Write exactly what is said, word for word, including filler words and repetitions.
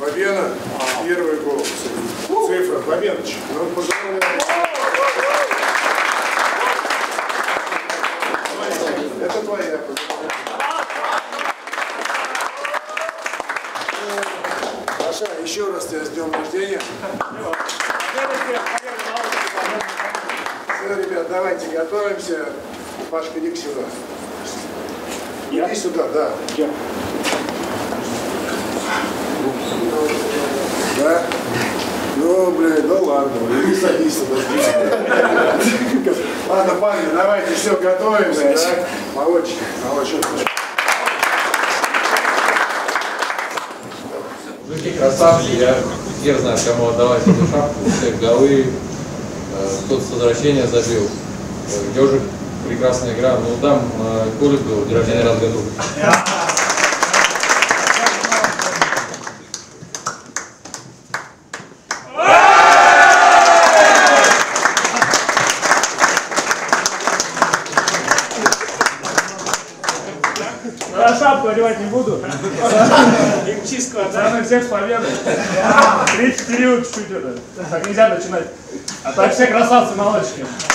Победа. Первый гол. Цифра. Победочек. Ну, поздравляю. Это твоя. Саша, еще раз тебя с днем рождения. Все, ребят, давайте готовимся. Пашка, иди сюда. Я? Иди сюда, да. Я. Да? Ну, блин, ну ладно, иди садись сюда. Ладно, парни, давайте, все, готовимся, да? Молодчик, молодчик. Мужики красавцы, я теперь знаю, кому отдавать эту шапку, всех голы, кто-то с возвращения забил. Ежик, прекрасная игра, ну там Колик был, день рождения раз в году. Я шапку одевать не буду. Им чистку отдать. Всех с победой. Третий период чуть-чуть это. Так нельзя начинать. А так все красавцы молодчики.